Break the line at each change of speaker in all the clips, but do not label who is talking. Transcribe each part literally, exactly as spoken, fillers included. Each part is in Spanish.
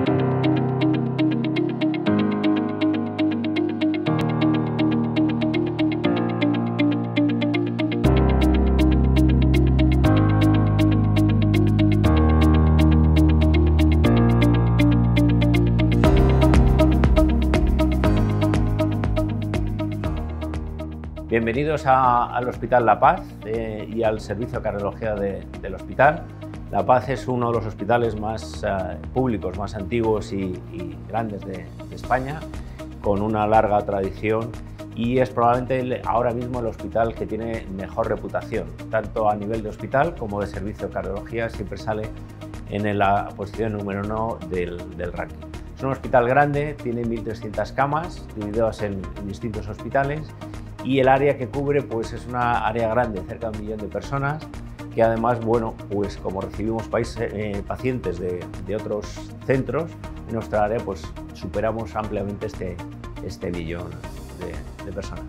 Bienvenidos a, al Hospital La Paz eh, y al servicio de cardiología de, del hospital. La Paz es uno de los hospitales más uh, públicos, más antiguos y, y grandes de, de España, con una larga tradición, y es probablemente el, ahora mismo el hospital que tiene mejor reputación, tanto a nivel de hospital como de servicio de cardiología. Siempre sale en la posición número uno del, del ranking. Es un hospital grande, tiene mil trescientas camas divididas en, en distintos hospitales, y el área que cubre pues es una área grande, cerca de un millón de personas, que además, bueno, pues como recibimos países, eh, pacientes de, de otros centros, en nuestra área pues superamos ampliamente este, este millón de, de personas.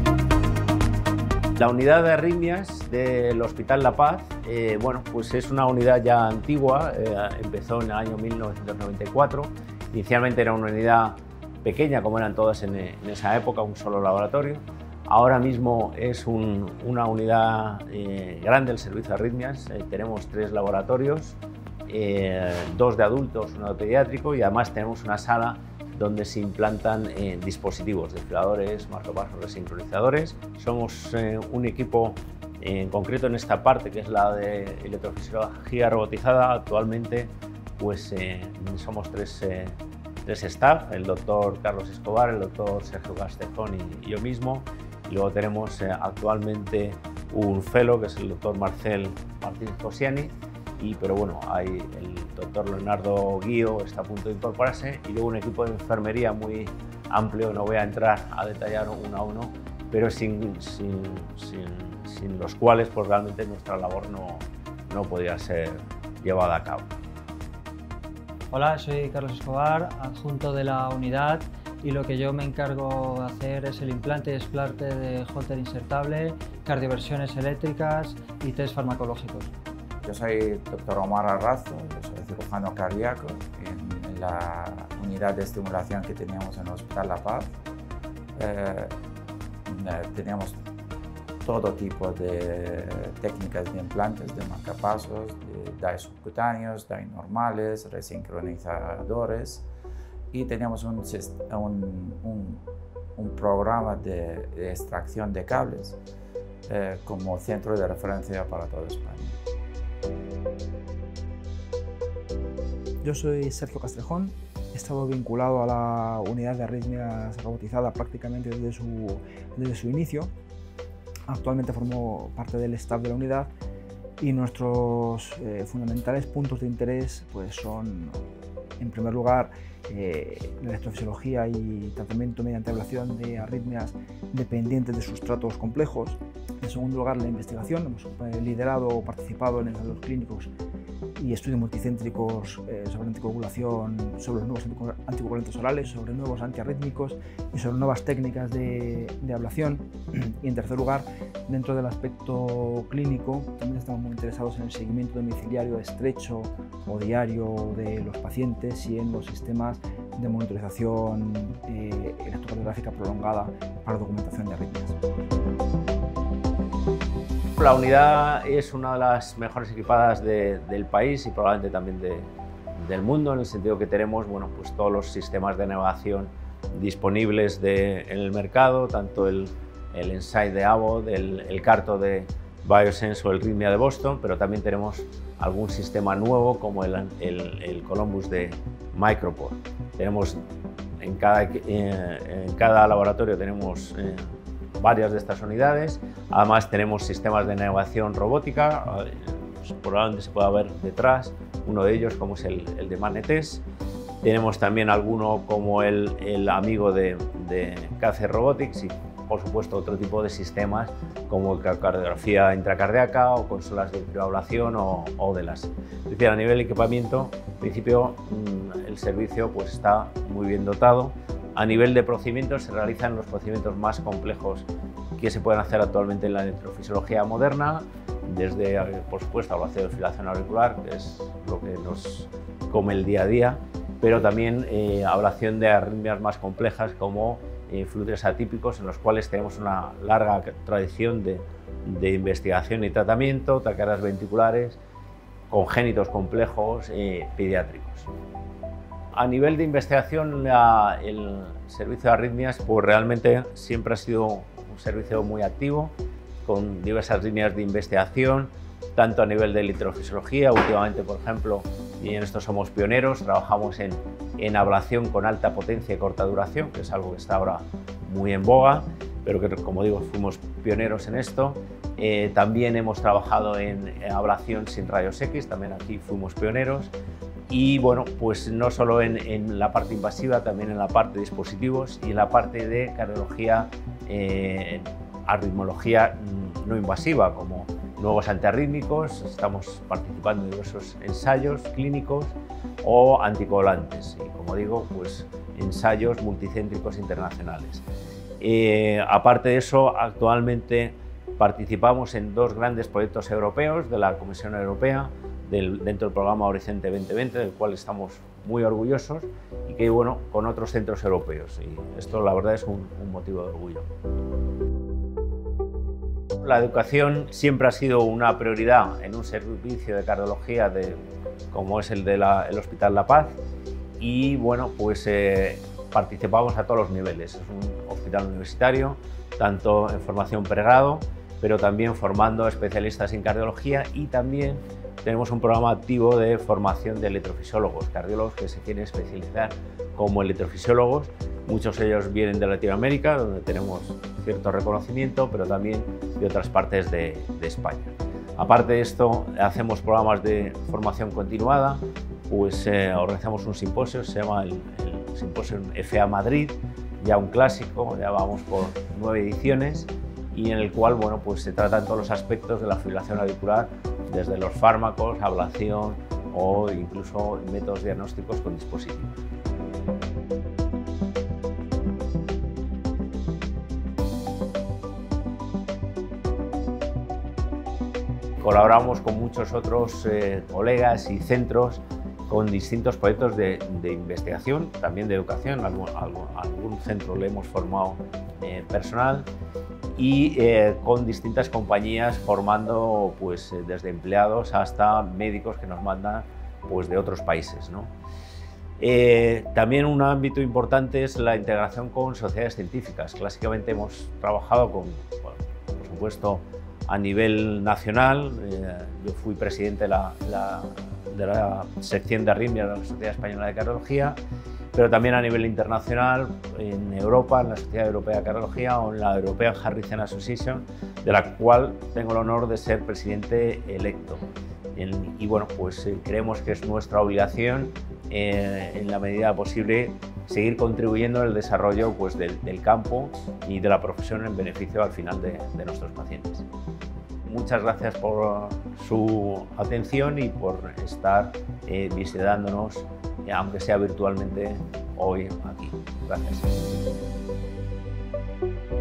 La unidad de arritmias del Hospital La Paz, eh, bueno, pues es una unidad ya antigua, eh, empezó en el año mil novecientos noventa y cuatro, inicialmente era una unidad pequeña como eran todas en, en esa época, un solo laboratorio. Ahora mismo es un, una unidad eh, grande el servicio de arritmias. Eh, tenemos tres laboratorios, eh, dos de adultos, uno de pediátrico, y además tenemos una sala donde se implantan eh, dispositivos, desfibriladores, marcapasos, sincronizadores. Somos eh, un equipo eh, en concreto en esta parte, que es la de electrofisiología robotizada. Actualmente pues, eh, somos tres, eh, tres staff, el doctor Carlos Escobar, el doctor Sergio Castejón y, y yo mismo. Y luego tenemos eh, actualmente un fellow, que es el doctor Marcel Martínez Cosiani, y, pero bueno, hay el doctor Leonardo Guío, está a punto de incorporarse, y luego un equipo de enfermería muy amplio. No voy a entrar a detallar uno a uno, pero sin, sin, sin, sin los cuales pues, realmente nuestra labor no, no podría ser llevada a cabo.
Hola, soy Carlos Escobar, adjunto de la unidad, y lo que yo me encargo de hacer es el implante y desplante de Holter insertable, cardioversiones eléctricas y test farmacológicos.
Yo soy doctor Omar Arrazo, yo soy cirujano cardíaco en la unidad de estimulación que teníamos en el Hospital La Paz. Eh, teníamos todo tipo de técnicas de implantes, de marcapasos, de D A I subcutáneos, D A I normales, resincronizadores, y teníamos un, un, un, un programa de, de extracción de cables eh, como centro de referencia para toda España.
Yo soy Sergio Castejón, he estado vinculado a la unidad de arritmias robotizada prácticamente desde su, desde su inicio. Actualmente formo parte del staff de la unidad, y nuestros eh, fundamentales puntos de interés pues, son, en primer lugar, eh, la electrofisiología y tratamiento mediante ablación de arritmias dependientes de sustratos complejos. En segundo lugar, la investigación. Hemos eh, liderado o participado en ensayos clínicos y estudios multicéntricos eh, sobre anticoagulación, sobre los nuevos anticoagulantes orales, sobre nuevos antiarrítmicos y sobre nuevas técnicas de, de ablación. Y en tercer lugar, dentro del aspecto clínico, también estamos muy interesados en el seguimiento domiciliario estrecho o diario de los pacientes y en los sistemas de monitorización eh, electrocardiográfica prolongada para documentación de arritmias.
La unidad es una de las mejores equipadas de, del país y probablemente también de, del mundo, en el sentido que tenemos bueno, pues todos los sistemas de navegación disponibles de, en el mercado, tanto el, el Insight de Abbott, el, el Carto de Biosense o el Rhythmia de Boston, pero también tenemos algún sistema nuevo como el, el, el Columbus de Microport. Tenemos en cada, eh, en cada laboratorio tenemos eh, varias de estas unidades. Además tenemos sistemas de navegación robótica, pues, probablemente se pueda ver detrás uno de ellos como es el, el de Magnetes. Tenemos también alguno como el, el amigo de, de K C Robotics y por supuesto otro tipo de sistemas como cardiografía intracardíaca o consolas de fibrilación o, o de las. Es decir, a nivel de equipamiento, en principio el servicio pues, está muy bien dotado. A nivel de procedimientos se realizan los procedimientos más complejos que se pueden hacer actualmente en la electrofisiología moderna, desde, por supuesto, ablación de fibrilación auricular, que es lo que nos come el día a día, pero también eh, ablación de arritmias más complejas como eh, fluidos atípicos, en los cuales tenemos una larga tradición de, de investigación y tratamiento, taquicardias ventriculares, congénitos complejos, eh, pediátricos. A nivel de investigación, la, el servicio de arritmias pues realmente siempre ha sido un servicio muy activo, con diversas líneas de investigación, tanto a nivel de electrofisiología. Últimamente, por ejemplo, y en esto somos pioneros, trabajamos en, en ablación con alta potencia y corta duración, que es algo que está ahora muy en boga, pero que, como digo, fuimos pioneros en esto. Eh, también hemos trabajado en ablación sin rayos X, también aquí fuimos pioneros. Y bueno, pues no solo en, en la parte invasiva, también en la parte de dispositivos y en la parte de cardiología, eh, arritmología no invasiva, como nuevos antiarrítmicos. Estamos participando en diversos ensayos clínicos o anticoagulantes y, como digo, pues ensayos multicéntricos internacionales. Eh, aparte de eso, actualmente participamos en dos grandes proyectos europeos de la Comisión Europea, del, dentro del programa Horizonte veinte veinte, del cual estamos muy orgullosos, y que, bueno, con otros centros europeos. Y esto, la verdad, es un, un motivo de orgullo. La educación siempre ha sido una prioridad en un servicio de cardiología de, como es el del Hospital La Paz, y bueno, pues eh, participamos a todos los niveles. Es un hospital universitario, tanto en formación pregrado, pero también formando especialistas en cardiología, y también tenemos un programa activo de formación de electrofisiólogos, cardiólogos que se quieren especializar como electrofisiólogos. Muchos de ellos vienen de Latinoamérica, donde tenemos cierto reconocimiento, pero también de otras partes de, de España. Aparte de esto, hacemos programas de formación continuada, pues eh, organizamos un simposio, se llama el, el Simposio F A Madrid, ya un clásico, ya vamos por nueve ediciones, y en el cual, bueno, pues se tratan todos los aspectos de la fibrilación auricular, desde los fármacos, ablación o incluso métodos diagnósticos con dispositivos. Colaboramos con muchos otros eh, colegas y centros con distintos proyectos de, de investigación, también de educación. Algún, algún, algún centro le hemos formado eh, personal, y eh, con distintas compañías formando pues, desde empleados hasta médicos que nos mandan pues, de otros países, ¿no? Eh, también un ámbito importante es la integración con sociedades científicas. Clásicamente hemos trabajado con, bueno, por supuesto, a nivel nacional. Eh, yo fui presidente de la, la, de la sección de arritmias de la Sociedad Española de Cardiología, pero también a nivel internacional, en Europa, en la Sociedad Europea de Cardiología o en la European Heart Rhythm Association, de la cual tengo el honor de ser presidente electo. En, y bueno, pues eh, creemos que es nuestra obligación, eh, en la medida posible, seguir contribuyendo al desarrollo pues, del, del campo y de la profesión en beneficio al final de, de nuestros pacientes. Muchas gracias por su atención y por estar eh, visitándonos, aunque sea virtualmente, hoy aquí. Gracias.